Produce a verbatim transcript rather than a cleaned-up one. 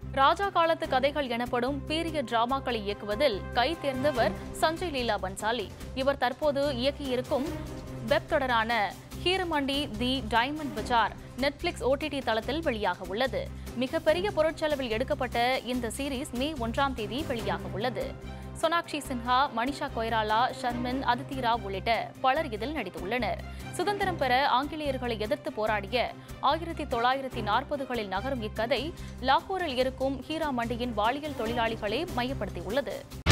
ராஜா காலத்து கதைகள் எனப்படும் பீரியட் டிராமாக்களை இயக்குவதில் கை தேர்ந்தவர் சஞ்சய் லீலா பன்சாலி. இவர் தற்போது இயக்கியிருக்கும் வெப் தொடரான Heeramandi the diamond bazaar Netflix OTT தளத்தில் வெளியாக உள்ளது. மிகப்பெரிய பொருட்செலவில் எடுக்கப்பட்ட இந்த சீரீஸ் மே ஒன்றாம் தேதி வெளியாக உள்ளது. சோனாக்ஷி சின்ஹா, மனிஷா கொய்ராலா, ஷர்மின், அதித்தி ராவ் உள்ளிட்ட பலர் இதில் நடித்துள்ளனர். சுதந்திரம் பெற ஆங்கிலேயர்களை எதிர்த்து போராடிய ஆயிரத்தி தொள்ளாயிரத்தி நாற்பதுகளில் நகரும் இக்கதை லாகூரில் இருக்கும் ஹீரா மண்டியின் பாலியல் தொழிலாளிகளை மையப்படுத்தியுள்ளது.